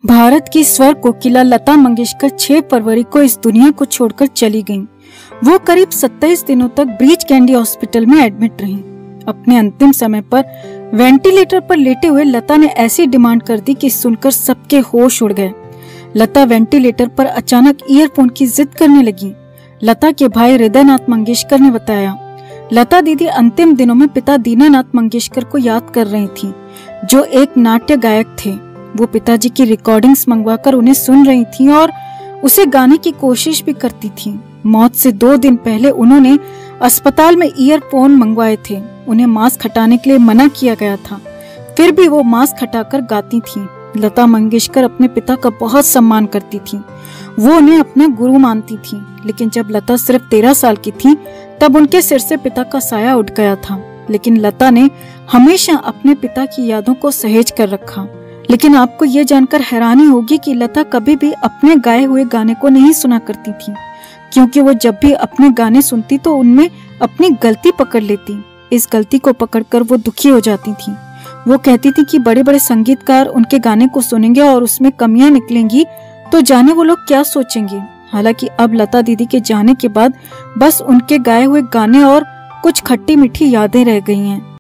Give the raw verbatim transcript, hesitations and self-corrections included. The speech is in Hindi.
भारत की स्वर कोकिला लता मंगेशकर छह फरवरी को इस दुनिया को छोड़कर चली गईं। वो करीब सत्ताईस दिनों तक ब्रीच कैंडी हॉस्पिटल में एडमिट रहीं। अपने अंतिम समय पर वेंटिलेटर पर लेटे हुए लता ने ऐसी डिमांड कर दी कि सुनकर सबके होश उड़ गए। लता वेंटिलेटर पर अचानक ईयरफोन की जिद करने लगी। लता के भाई हृदयनाथ मंगेशकर ने बताया, लता दीदी अंतिम दिनों में पिता दीनानाथ मंगेशकर को याद कर रही थी, जो एक नाट्य गायक थे। वो पिताजी की रिकॉर्डिंग्स मंगवाकर उन्हें सुन रही थी और उसे गाने की कोशिश भी करती थी। मौत से दो दिन पहले उन्होंने अस्पताल में ईयरफोन मंगवाए थे। उन्हें मास्क हटाने के लिए मना किया गया था, फिर भी वो मास्क हटाकर गाती थी। लता मंगेशकर अपने पिता का बहुत सम्मान करती थी। वो उन्हें अपना गुरु मानती थी, लेकिन जब लता सिर्फ तेरह साल की थी तब उनके सिर से पिता का साया उठ गया था। लेकिन लता ने हमेशा अपने पिता की यादों को सहेज कर रखा। लेकिन आपको ये जानकर हैरानी होगी कि लता कभी भी अपने गाए हुए गाने को नहीं सुना करती थी, क्योंकि वो जब भी अपने गाने सुनती तो उनमें अपनी गलती पकड़ लेती। इस गलती को पकड़कर वो दुखी हो जाती थी। वो कहती थी कि बड़े बड़े संगीतकार उनके गाने को सुनेंगे और उसमें कमियां निकलेंगी तो जाने वो लोग क्या सोचेंगे। हालांकि अब लता दीदी के जाने के बाद बस उनके गाए हुए गाने और कुछ खट्टी मीठी यादें रह गई हैं।